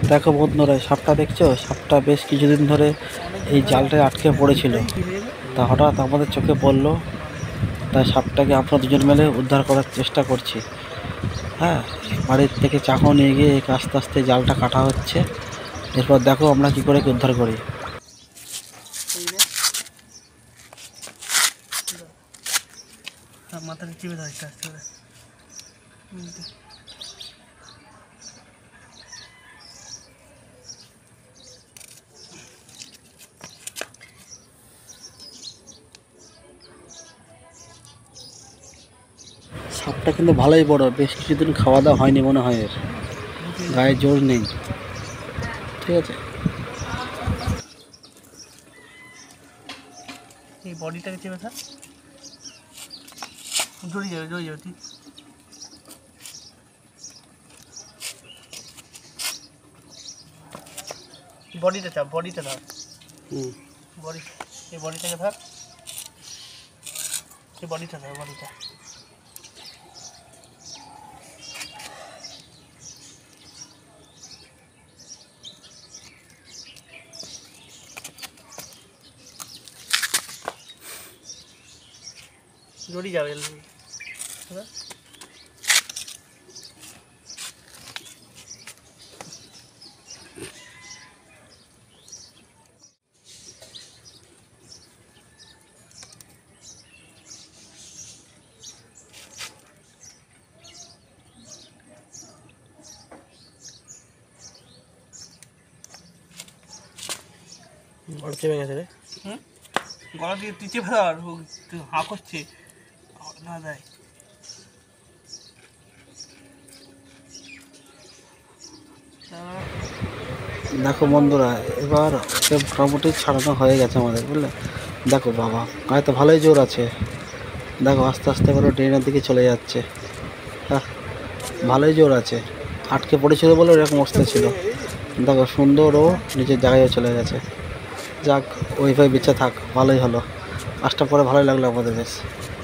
দেখো বন্ধুরা, সাপটা দেখছো? সাপটা বেশ কিছুদিন ধরে এই জালটায় আটকে পড়েছিল। তা হঠাৎ আমাদের চোখে পড়লো, তাই সাপটাকে আমরা দুজন মিলে উদ্ধার করার চেষ্টা করছি। হ্যাঁ, বাড়ির থেকে চাকু নিয়ে গিয়ে আস্তে আস্তে জালটা কাটা হচ্ছে। এরপর দেখো আমরা কি করে উদ্ধার করি। মাথাটা চিপে ধরে আস্তে করে। সাপটা কিন্তু ভালোই বড়, বেশ কিছুদিন খাওয়া দাওয়া হয়নি মনে হয়, এর গায়ে জোর নেই। ঠিক আছে, এই বডিটাকে চেপে থাক, জড়িয়ে যাবে ঠিক। বডিটা চাপ, বডিটা ধর। বডি, এই বডিটাকে ধর, এই বডিটা ধর, বডিটা। জড়িয়ে যাবে। বড় চেপে গেছে রে। গলা দিয়ে তুই চেপে ধর, হাঁ করছে না দেয়। দেখো বন্ধুরা, এবার ওকে মোটামুটি ছাড়ানো হয়ে গেছে আমাদের, বুঝলে? দেখো বাবা, গায়ে তো ভালোই জোর আছে। দেখো আস্তে আস্তে করে ট্রেনের দিকে চলে যাচ্ছে। হ্যাঁ, ভালোই জোর আছে। আটকে পড়েছিল বলে এরকম অবস্থা ছিল। দেখো সুন্দর, ও নিজের জায়গায় চলে গেছে। যাক, ওইভাবে বেঁচে থাক, ভালোই হলো। কাজটা করে ভালোই লাগলো আমাদের বেশ।